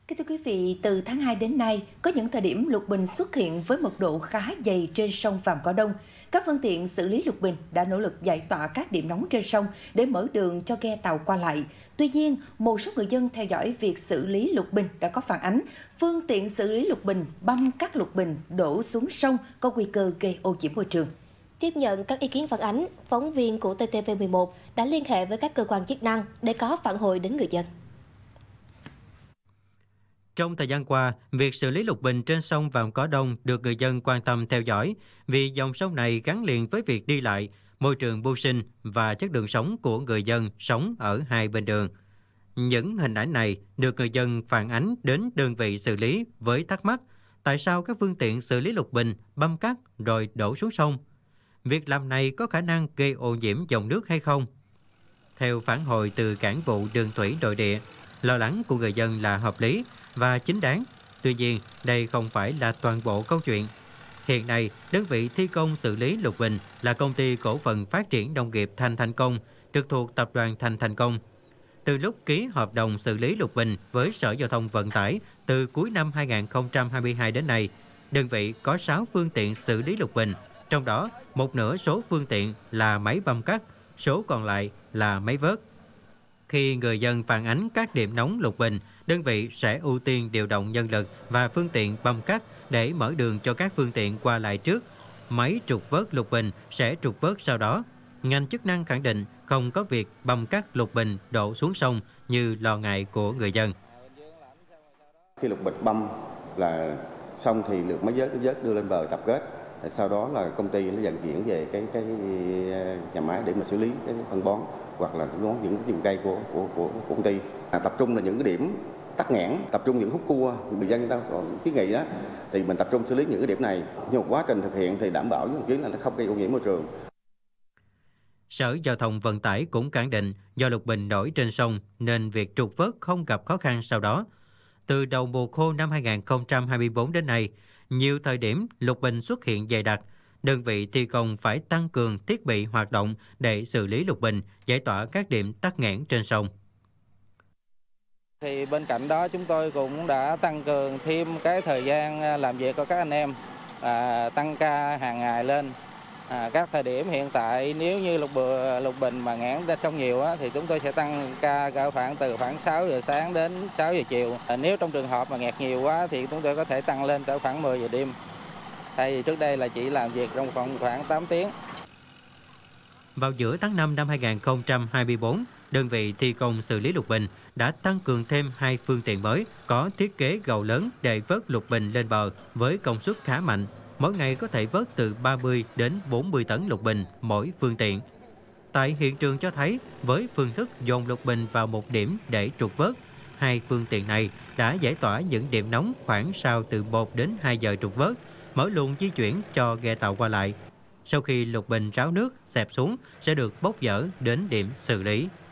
Kính thưa quý vị, từ tháng 2 đến nay, có những thời điểm lục bình xuất hiện với mật độ khá dày trên sông Vàm Cỏ Đông. Các phương tiện xử lý lục bình đã nỗ lực giải tỏa các điểm nóng trên sông để mở đường cho ghe tàu qua lại. Tuy nhiên, một số người dân theo dõi việc xử lý lục bình đã có phản ánh phương tiện xử lý lục bình băm các lục bình đổ xuống sông có nguy cơ gây ô nhiễm môi trường. Tiếp nhận các ý kiến phản ánh, phóng viên của TTV11 đã liên hệ với các cơ quan chức năng để có phản hồi đến người dân. Trong thời gian qua, việc xử lý lục bình trên sông Vàm Cỏ Đông được người dân quan tâm theo dõi vì dòng sông này gắn liền với việc đi lại, môi trường mưu sinh và chất lượng sống của người dân sống ở hai bên đường. Những hình ảnh này được người dân phản ánh đến đơn vị xử lý với thắc mắc tại sao các phương tiện xử lý lục bình băm cát rồi đổ xuống sông. Việc làm này có khả năng gây ô nhiễm dòng nước hay không? Theo phản hồi từ cảng vụ đường thủy nội địa, lo lắng của người dân là hợp lý và chính đáng. Tuy nhiên, đây không phải là toàn bộ câu chuyện. Hiện nay, đơn vị thi công xử lý lục bình là công ty cổ phần phát triển nông nghiệp Thành Thành Công, trực thuộc tập đoàn Thành Thành Công. Từ lúc ký hợp đồng xử lý lục bình với Sở Giao thông Vận tải từ cuối năm 2022 đến nay, đơn vị có 6 phương tiện xử lý lục bình, trong đó một nửa số phương tiện là máy băm cát, số còn lại là máy vớt. Khi người dân phản ánh các điểm nóng lục bình, đơn vị sẽ ưu tiên điều động nhân lực và phương tiện băm cát để mở đường cho các phương tiện qua lại trước. Máy trục vớt lục bình sẽ trục vớt sau đó. Ngành chức năng khẳng định không có việc băm cát lục bình đổ xuống sông như lo ngại của người dân. Khi lục bình băm là xong thì được máy vớt đưa lên bờ tập kết. Sau đó là công ty nó vận chuyển về cái nhà máy để mà xử lý cái phân bón hoặc là những cái vườn cây của công ty. Tập trung là những cái điểm tắc nghẽn, tập trung những khúc cua người dân người ta còn kiến nghị đó thì mình tập trung xử lý những cái điểm này. Nhưng mà quá trình thực hiện thì đảm bảo với là nó không gây ô nhiễm môi trường. Sở Giao thông Vận tải cũng khẳng định do lục bình nổi trên sông nên việc trục vớt không gặp khó khăn sau đó. Từ đầu mùa khô năm 2024 đến nay, nhiều thời điểm lục bình xuất hiện dày đặc. Đơn vị thi công phải tăng cường thiết bị hoạt động để xử lý lục bình, giải tỏa các điểm tắc nghẽn trên sông. Thì bên cạnh đó chúng tôi cũng đã tăng cường thêm cái thời gian làm việc của các anh em, tăng ca hàng ngày lên. Các thời điểm hiện tại nếu như lục bình mà nghẽn ra sông nhiều thì chúng tôi sẽ tăng ca từ khoảng 6 giờ sáng đến 6 giờ chiều. Nếu trong trường hợp mà nghẹt nhiều quá thì chúng tôi có thể tăng lên tới khoảng 10 giờ đêm. Thay vì trước đây là chỉ làm việc trong khoảng 8 tiếng. Vào giữa tháng 5 năm 2024, đơn vị thi công xử lý lục bình đã tăng cường thêm 2 phương tiện mới có thiết kế gầu lớn để vớt lục bình lên bờ với công suất khá mạnh. Mỗi ngày có thể vớt từ 30 đến 40 tấn lục bình mỗi phương tiện. Tại hiện trường cho thấy, với phương thức dồn lục bình vào một điểm để trục vớt, 2 phương tiện này đã giải tỏa những điểm nóng khoảng sau từ 1 đến 2 giờ trục vớt, mở luồng di chuyển cho ghe tàu qua lại. Sau khi lục bình ráo nước, xẹp xuống, sẽ được bốc dỡ đến điểm xử lý.